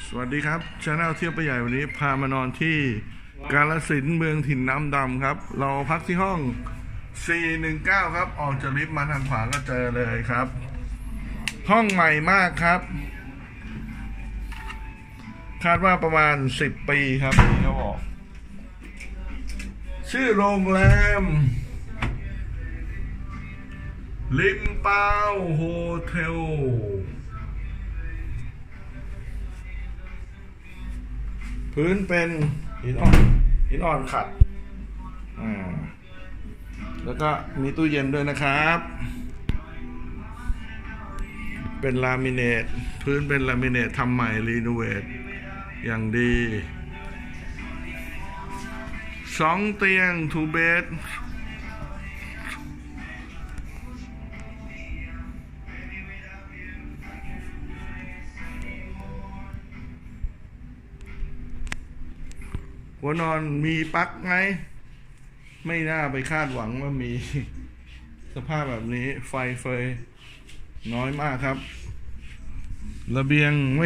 สวัสดีครับชาแนลเที่ยวไปใหญ่วันนี้พามานอนที่กาฬสินธุ์เมืองถิ่นน้ำดำครับเราพักที่ห้อง 419 ครับออกจากลิฟต์มาทางขวาก็เจอเลยครับห้องใหม่มากครับคาดว่าประมาณ10 ปีครับนี่เขาบอกชื่อโรงแรมลิมเปาโฮเทลพื้นเป็นหินอ่อนขัดแล้วก็มีตู้เย็นด้วยนะครับเป็นลามิเนตพื้นเป็นลามิเนตทำใหม่รีโนเวทอย่างดี2 เตียง2 เบดหัวนอนมีปลั๊กไหมไม่น่าไปคาดหวังว่ามีสภาพแบบนี้ไฟเฟยน้อยมากครับระเบียงไม่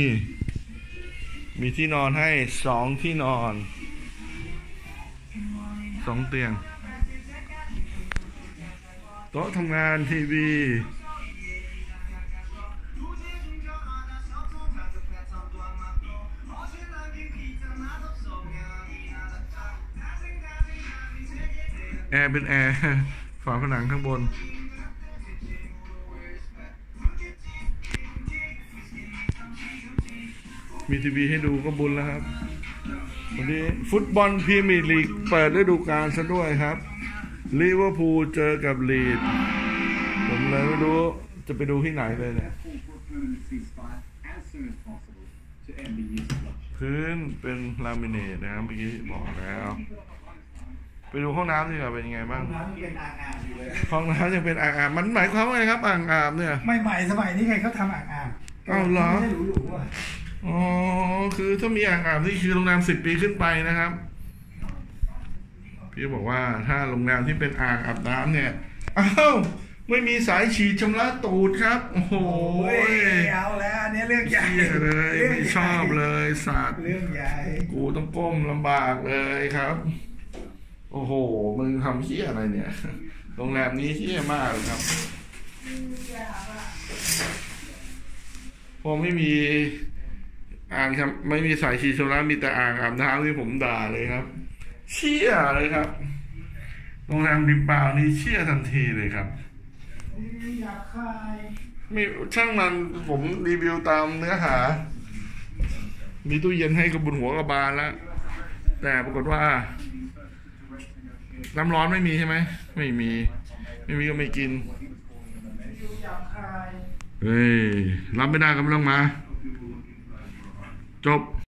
มีที่นอนให้2 ที่นอน2 เตียงโต๊ะทำงานทีวีแอร์เป็นแอร์ฝาผนังข้างบนมีทีวีให้ดูก็บุญแล้วครับวันนี้ฟุตบอลพรีเมียร์ลีกเปิดฤดูกาลซะด้วยครับลิเวอร์พูลเจอกับลีดส์ผมเลยไม่รู้จะไปดูที่ไหนเลยเนี่ยพื้นเป็นลามิเนตนะครับเมื่อกี้บอกแล้วไปดูห้องน้ำดีกว่าเป็นยังไงบ้างห้องน้ำยังเป็นอ่างอาบมันหมายความว่าไงครับอ่างอาบเนี่ยไม่ใหม่สมัยนี้ใครเขาทำอ่างอาบเอาเหรอไม่ได้หรูๆอ่ะอ๋อคือถ้ามีอ่างอาบนี่คือโรงแรม10 ปีขึ้นไปนะครับพี่บอกว่าถ้าโรงแรมที่เป็นอ่างอาบน้ำเนี่ยอ้าวไม่มีสายฉีดชำระตูดครับโอ้โหเอาแล้วอันนี้เรื่องใหญ่เลยไม่ชอบเลยสัตว์เรื่องใหญ่กูต้องก้มลำบากเลยครับโอ้โหมึงทำเหี้ยอะไรเนี่ยโรงแรมนี้เหี้ยมากเลยครับพอไม่มีอ่างครับไม่มีสายฉีดชำระมีแต่อ่างอาบน้ำที่ผมด่าเลยครับเชี่ยเลยครับโรงแรมริมเปล่านี่เชี่ยทันทีเลยครับไม่ช่างมันผมรีวิวตามเนื้อหามีตู้เย็นให้กับบุญหัวกระบาลแล้วแต่ปรากฏว่าน้ำร้อนไม่มีใช่ไหมไม่มีก็ไม่กินเฮ้ยรับไม่ได้ก็ไม่ต้องมาจบ